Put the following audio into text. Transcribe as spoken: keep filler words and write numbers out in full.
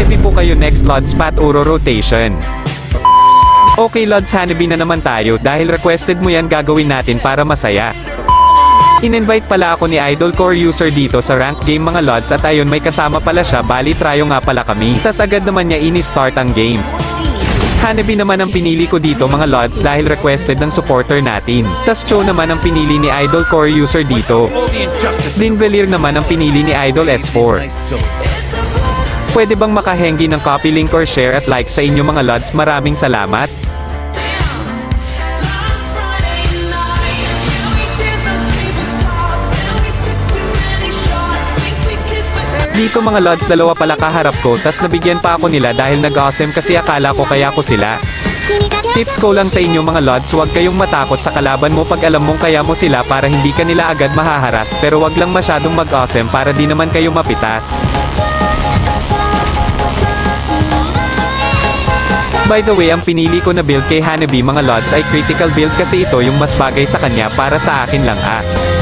Hanabi po kayo next Lods Pat Uro rotation. Okay Lods, Hanabi na naman tayo dahil requested mo yan, gagawin natin para masaya. In-invite pala ako ni Idol Core User dito sa rank game mga Lods at ayun may kasama pala siya, bali tryo nga pala kami. Tas agad naman niya ini-start ang game. Hanabi naman ang pinili ko dito mga Lods dahil requested ng supporter natin. Tas Cho naman ang pinili ni Idol Core User dito. Linvelier naman ang pinili ni Idol S four. Pwede bang makahengi ng copy link or share at like sa inyo mga Lods, maraming salamat. Dito mga Lods, dalawa pala kaharap ko, tas nabigyan pa ako nila dahil nag-awesome kasi akala ko kaya ko sila. Tips ko lang sa inyo mga Lods, huwag kayong matakot sa kalaban mo pag alam mong kaya mo sila para hindi ka nila agad mahaharas, pero wag lang masyadong mag-awesome para di naman kayo mapitas. By the way, ang pinili ko na build kay Hanabi mga Lods ay critical build kasi ito yung mas bagay sa kanya para sa akin lang ha.